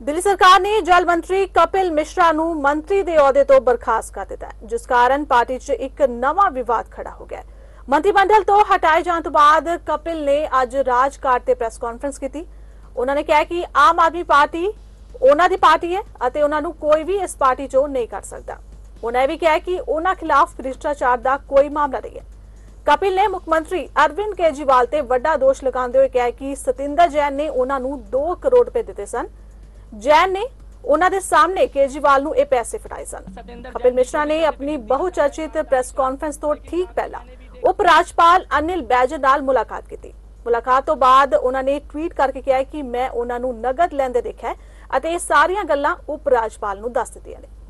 दिल्ली सरकार ने जल मंत्री कपिल मिश्रा ਨੂੰ ਮੰਤਰੀ ਦੇ ਅਹੁਦੇ ਤੋਂ ਬਰਖਾਸਤ ਕਰ ਦਿੱਤਾ ਹੈ, ਜਿਸ ਕਾਰਨ ਪਾਰਟੀ 'ਚ ਇੱਕ ਨਵਾਂ ਵਿਵਾਦ ਖੜਾ ਹੋ ਗਿਆ ਹੈ। ਮੰਤਰੀ ਮੰਡਲ ਤੋਂ ਹਟਾਏ ਜਾਣ ਤੋਂ ਬਾਅਦ ਕਪਿਲ ਨੇ ਅੱਜ ਰਾਜਘਾਟ ਤੇ ਪ੍ਰੈਸ ਕਾਨਫਰੰਸ ਕੀਤੀ। ਉਹਨਾਂ ਨੇ ਕਿਹਾ ਕਿ ਆਮ ਆਦਮੀ ਪਾਰਟੀ ਉਹਨਾਂ ਦੀ ਪਾਰਟੀ ਹੈ ਅਤੇ ਉਹਨਾਂ ਨੂੰ ਕੋਈ ਵੀ ਇਸ ਪਾਰਟੀ 'ਚੋਂ ਨਹੀਂ ਕੱਢ ਸਕਦਾ। ਉਹਨਾਂ ਇਹ ਵੀ ਕਿਹਾ ਕਿ ਉਹਨਾਂ ਖਿਲਾਫ ਭ੍ਰਿਸ਼ਟਾਚਾਰ ਦਾ ਕੋਈ ਮਾਮਲਾ ਨਹੀਂ ਹੈ। कपिल ने मुख्यमंत्री अरविंद केजरीवाल ते वड्डा दोष लगाते हुए कहा कि सतिंदर जैन ने उन्होंने 2 करोड़ रुपए दिते सन। जैन ने उन्होंने सामने केजरीवाल नूं ये पैसे फड़ाए सन। कपिल मिश्रा ने अपनी बहुचर्चित प्रेस कॉन्फ्रेंस तो ठीक पहला उप राज्यपाल अनिल बैजल नाल मुलाकात की। मुलाकात तो बाद उन्होंने ट्वीट करके कहा कि मैं उन्होंने नगद लैंदे देखा है अते ये सारियां गल्लां उप राज्यपाल नूं दस दित्तियां ने।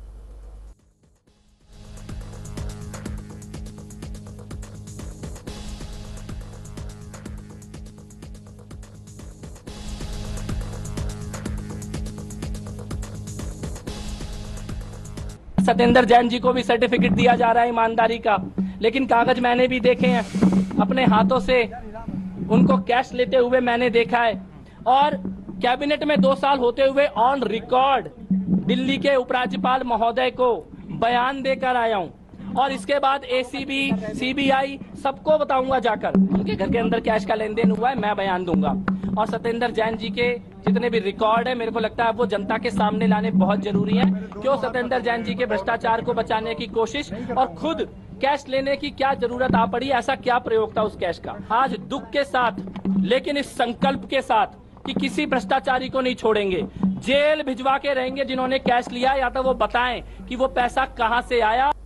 सत्येंद्र जैन जी को भी सर्टिफिकेट दिया जा रहा है ईमानदारी का, लेकिन कागज मैंने भी देखे हैं, अपने हाथों से उनको कैश लेते हुए मैंने देखा है। और कैबिनेट में 2 साल होते हुए ऑन रिकॉर्ड दिल्ली के उपराज्यपाल महोदय को बयान देकर आया हूं और इसके बाद एसीबी सीबीआई सबको बताऊंगा जाकर उनके घर के अंदर कैश का लेन देन हुआ है, मैं बयान दूंगा। और सत्येंद्र जैन जी के जितने भी रिकॉर्ड है मेरे को लगता है वो जनता के सामने लाने बहुत जरूरी है। क्यों सत्येंद्र जैन जी के भ्रष्टाचार को बचाने की कोशिश और खुद कैश लेने की क्या जरूरत आ पड़ी, ऐसा क्या प्रयोग था उस कैश का। आज दुख के साथ लेकिन इस संकल्प के साथ कि किसी भ्रष्टाचारी को नहीं छोड़ेंगे, जेल भिजवा के रहेंगे जिन्होंने कैश लिया, या तो वो बताएं कि वो पैसा कहां से आया।